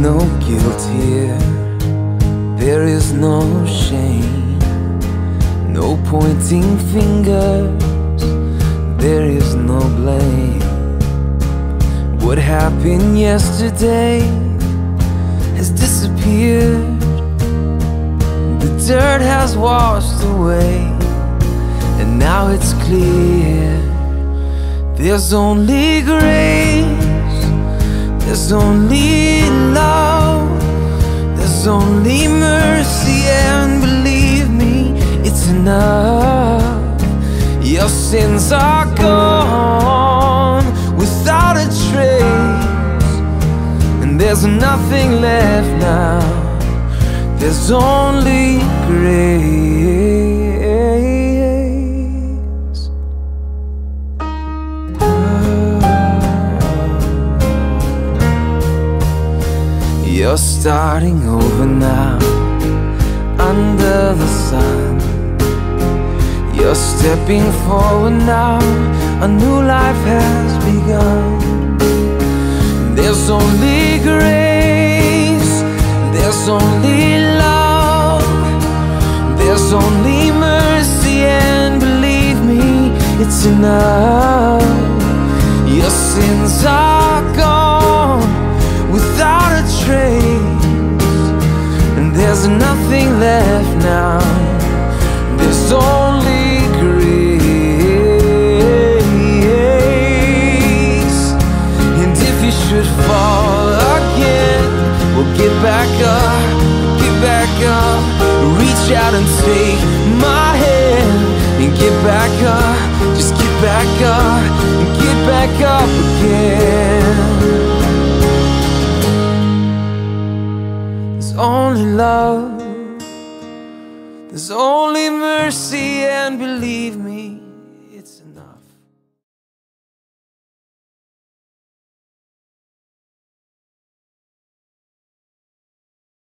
no guilt here, there is no shame, no pointing fingers, there is no blame. What happened yesterday has disappeared, the dirt has washed away, and now it's clear. There's only grace, there's only love, there's only mercy, and believe me, it's enough. Your sins are gone without a trace, and there's nothing left now, there's only grace. You're starting over now, under the sun. You're stepping forward now, a new life has begun. There's only grace, there's only love, there's only mercy, and believe me, it's enough. Your sins are gone without a trace, and there's nothing left now, there's only grace. And if you should fall again, well, get back up, reach out and take my hand, and get back up, just get back up, and get back up again. There's only love, there's only mercy, and believe me,